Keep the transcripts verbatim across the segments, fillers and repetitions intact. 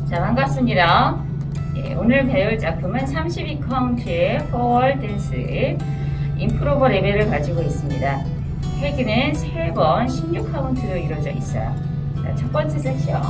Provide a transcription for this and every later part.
자, 반갑습니다. 예, 오늘 배울 작품은 삼십이 카운트의 포워드 댄스 임프로버 레벨을 가지고 있습니다. 태그는 세 번 십육 카운트로 이루어져 있어요. 자, 첫 번째 섹션.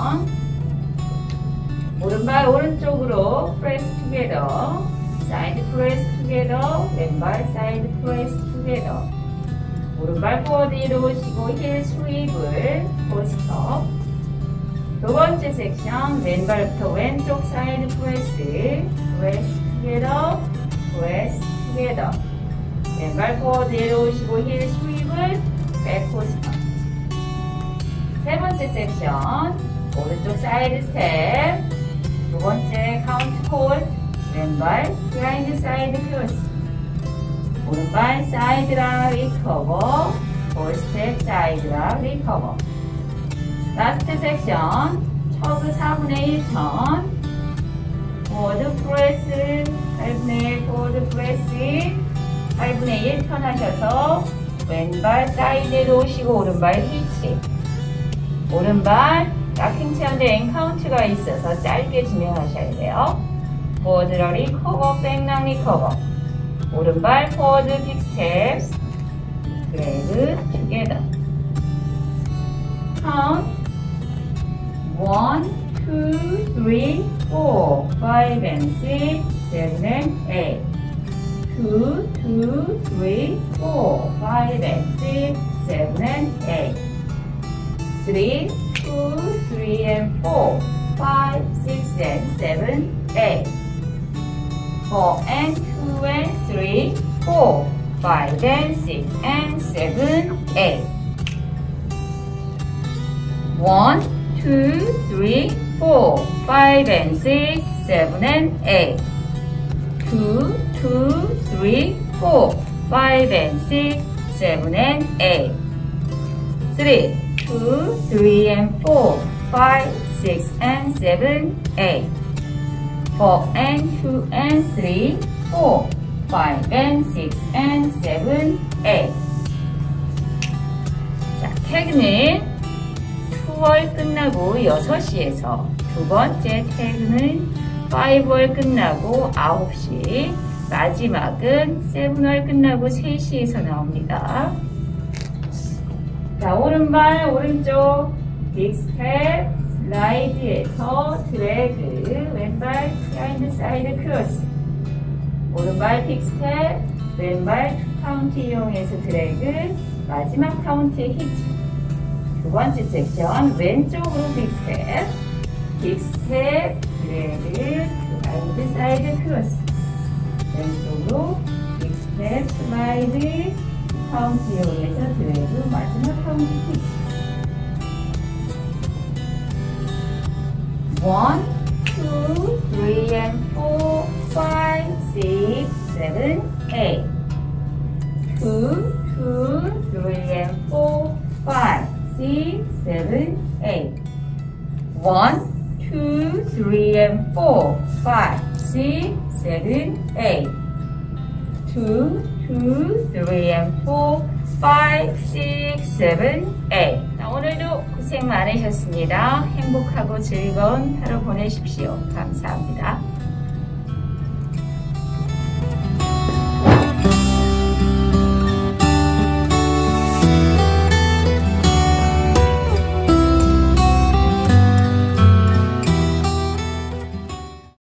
오른발 오른쪽으로 프레스 투게더, 사이드 프레스 투게더, 왼발 사이드 프레스 투게더. 오른발 포워드 이루시고 힐 스윕을 포스트업. 두 번째 섹션, 왼발부터 왼쪽 사이드 프레스, 프레스 투게더, 프레스 투게더. 왼발 포워드 내려오시고 힐 스윕을 백 포스터. 세 번째 섹션, 오른쪽 사이드 스텝. 두 번째 카운트 콜, 왼발 비하인드 사이드 크로스. 오른발 사이드락 리커버, 볼 스텝 사이드락 리커버. 라스트 섹션, 처그 사분의 일 턴, 포워드 프레스, 팔분의 일 포워드 프레스, 팔분의 일 턴 하셔서 왼발 사이드에 놓으시고 오른발 히치. 오른발 락킹 체험대 엔카운트가 있어서 짧게 진행하셔야 돼요. 포워드락 리커버, 백락 리커버. 오른발 포워드 빅 스텝, 드래그 투게더. 카운트 one, two, three, four, five and six, seven and eight. two, two, three, four, five and six, seven and eight. three, two, three and four, five, six and seven, eight. four and two and three, four, five and six and seven, eight. one, two, three, four, five and six, seven and eight. two, two, three, four, five and six, seven and eight. three, two, three and four, five, six and seven, eight. four and two and three, four, five and six and seven, eight. 자, 태그는 이 월 끝나고 여섯 시에서 두 번째 태그는 오 월 끝나고 아홉 시, 마지막은 칠 월 끝나고 세 시에서 나옵니다. 자, 오른발 오른쪽 빅 스텝 슬라이드에서 드래그, 왼발 비하인드 사이드 크로스. 오른발 빅 스텝, 왼발 투 카운트 이용해서 드래그, 마지막 카운트에 히트. 두 번째 섹션, 왼쪽으로 빅 스텝, 빅 스텝, 드래그, 슬라이드, 사이드 크로스. 왼쪽으로 빅 스텝, 슬라이드, 카운트 이용해서 드래그, 마지막 카운트 킥. one, two, three and four, five, six, seven, eight. two, two, three and four, five, six, seven, eight. one, two, three and four, five, six, seven, eight. two, two, three and four, five, six, seven, eight. 자, 오늘도 고생 많으셨습니다. 행복하고 즐거운 하루 보내십시오. 감사합니다.